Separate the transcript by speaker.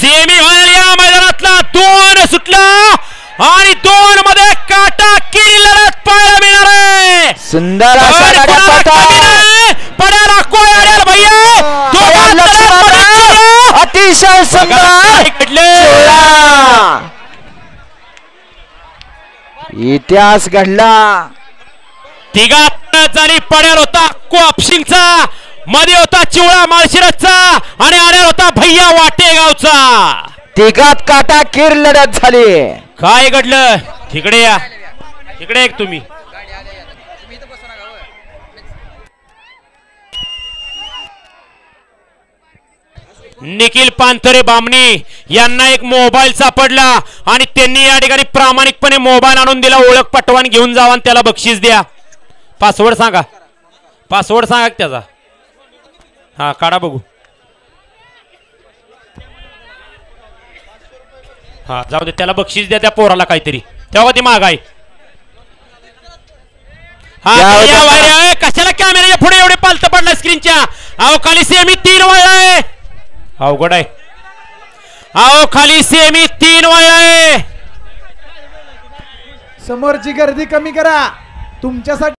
Speaker 1: Semi final या मैदानातला 2 सुटला आणि 2 मध्ये काटा किरी लढत पाहायला मिळणार आहे.
Speaker 2: सुंदर असा
Speaker 1: पड्याला कोण आडेल भैया
Speaker 2: अतिशय सुंदर इतिहास घडला.
Speaker 1: तिघात आणि पड्याल होता कोपशिंगचा, मध्ये होता चिवळा माळशिरसचा आणि आडेल होता भैया वाटेगावचा.
Speaker 2: तिघात काटा किर लढत झाली.
Speaker 1: काय घडलं तिकडे या, तिकडे एक तुम्ही निखिल पांथरे बामणी यांना एक मोबाईल सापडला आणि त्यांनी या ठिकाणी प्रामाणिकपणे मोबाईल आणून दिला. ओळख पटवान घेऊन जावा आणि त्याला बक्षीस द्या. पासवर्ड सांगा, पासवर्ड सांगा त्याचा. हा काढा बघू. हा जाऊ दे, त्याला बक्षीस द्या त्या पोराला काहीतरी. तेव्हा ती महागाई. हा कशाला कॅमेऱ्याच्या पुढे एवढे पालत पडला स्क्रीनच्या. अहो खाली सेमी 3 वळलाय. अवघड आहे. अहो खाली सेमी 3 वळलाय.
Speaker 3: समोरची गर्दी कमी करा तुमच्यासाठी.